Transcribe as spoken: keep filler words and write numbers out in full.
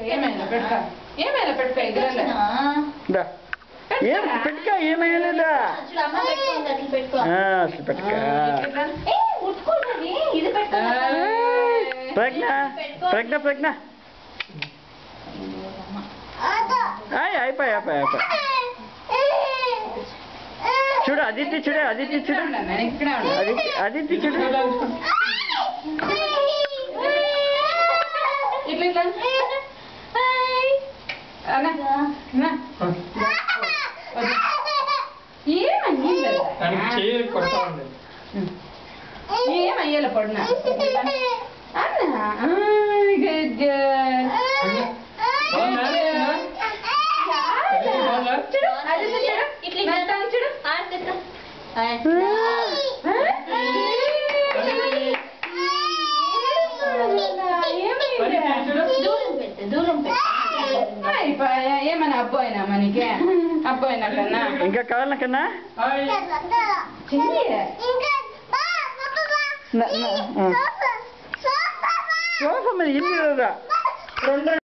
ఏమైనా పెట్టుకో ఏమైనా పెట్టుకో ఎదురన్నా ఏం పెట్టుకో ఏమైనా అసలు పెట్టుకో ప్రజ్ఞ ప్రజ్ఞ ప్రజ్ఞ అయిపోయి అయిపోయి అయిపోయి చూడు అదితి చూడు అదితి చూడు అదితి అదితి చూడు ఇట్లా ఏమయ్యాల పడినా అన్నా ఏమన్నా అబ్బాయినా మనకి అబ్బాయినా కన్నా ఇంకా కావాలన్నా కన్నా సోఫా మీద ఇల్లు